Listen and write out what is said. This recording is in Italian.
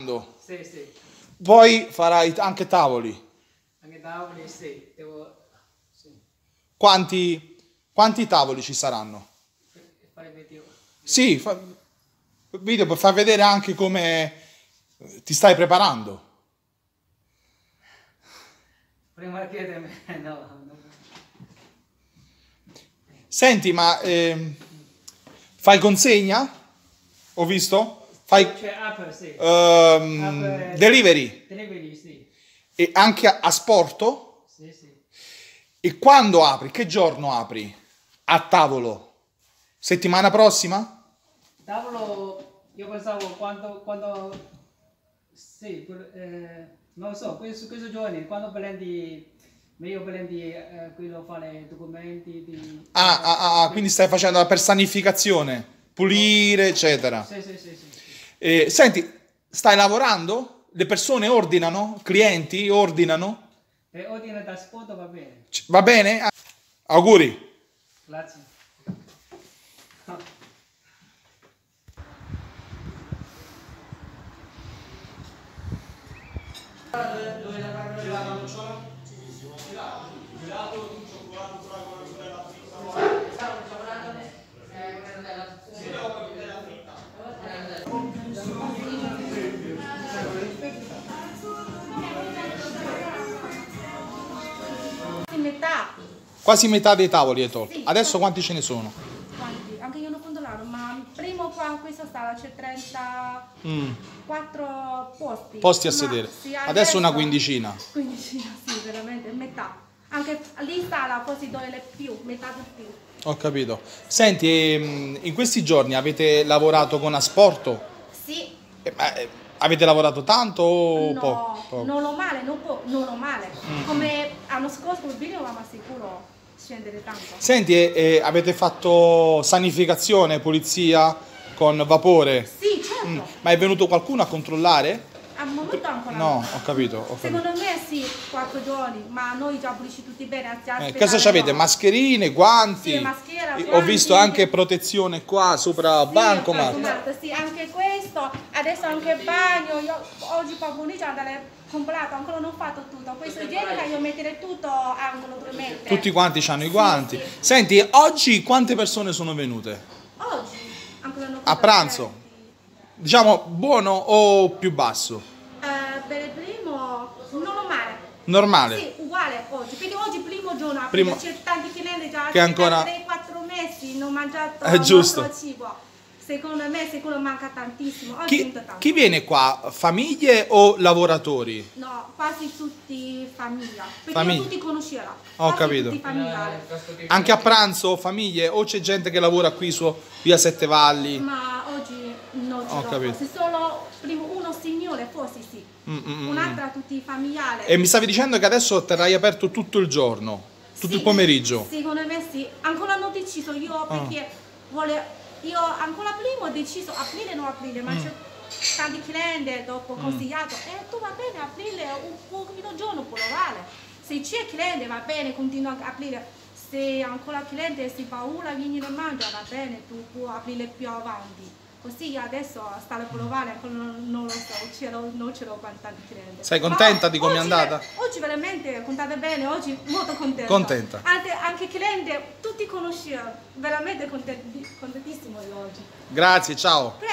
Sì, sì. Poi farai anche tavoli. Anche tavoli, sì. Sì. Quanti tavoli ci saranno? Fare video. Sì, video per far vedere anche come ti stai preparando. Prima chiedemi, no. Senti, ma fai consegna? Ho visto? Fai Cioè, apre, sì. delivery Delivery, sì. e anche a Sporto? Sì, sì. E quando apri? Che giorno apri? A tavolo? Settimana prossima? Tavolo, io pensavo quando sì, non lo so, questo giorni, quando prendi, meglio prendi quello fare documenti di... Quindi stai facendo la personificazione, pulire, eccetera. Sì, sì, sì, sì. Senti, stai lavorando? Le persone ordinano? Clienti ordinano? Per ordine da sport va bene. Va bene? Auguri. Grazie. Metà. Quasi metà dei tavoli è tolto. Sì. Adesso quanti ce ne sono? Quanti? Anche io non controllato, ma prima qua in questa sala c'è 34 posti. Posti a Ma sedere. sì, Adesso una quindicina. Quindicina, sì, veramente, metà. Anche lì sala forse dove le più, metà di più. Ho capito. Senti, in questi giorni avete lavorato con Asporto? Sì. Avete lavorato tanto o No, poco? non lo male, non lo male. Come l'anno scorso il video ma sicuro scendere tanto. Senti, avete fatto sanificazione, pulizia con vapore? Sì, certo. Ma è venuto qualcuno a controllare? Al momento ancora No, ho capito. Secondo me sì, 4 giorni, ma noi già pulisci tutti bene. Cosa c'avete? Mascherine, guanti? Sì, maschera, Ho guanti. visto anche protezione qua sopra Sì, bancomat. sì, anche questo, adesso anche bagno, io oggi per pomeriggio andare comprato, ancora non ho fatto tutto, questo igienica io mettere tutto angolo 3 metri. Tutti quanti hanno i guanti. Sì. Senti, oggi quante persone sono venute? Oggi, ancora non ho A pranzo? Diciamo buono o più basso? Per il primo, non lo male. Normale? Sì, uguale oggi, perché oggi è il primo giorno, Primo- perché c'è tanti clienti già Che ancora- 3-4 mesi non mangiato È giusto. il nostro cibo. Secondo me sicuro manca tantissimo. Oggi Chi, tanto. chi viene qua? Famiglie o lavoratori? No, quasi tutti famiglia. Perché Famiglia. tutti conoscevano. Ho capito. Tutti familiari. Anche a pranzo, famiglie? O c'è gente che lavora qui su via Sette Valli? Ma oggi non ce Ho l'ho. capito. Forse solo primo uno signore, forse sì. Un'altra tutti familiari. E mi stavi dicendo che adesso terrai aperto tutto il giorno, tutto Sì, il pomeriggio? Secondo me sì. Ancora non ho deciso io perché io ancora prima ho deciso aprile o non aprile, ma c'è tanti clienti dopo consigliato tu va bene aprile un pochino giorno può provare. Se c'è cliente va bene, continua a aprire. Se ancora cliente si paura vieni e mangia va bene, tu puoi aprire più avanti. Così adesso sta a provare, ancora non lo so, non ce l'ho con tanti clienti. Sei contenta di come è oggi andata? Oggi veramente contate bene, oggi molto contenta. Contenta. Anche clienti, tutti conoscevano, veramente contentissimo di oggi. Grazie, ciao.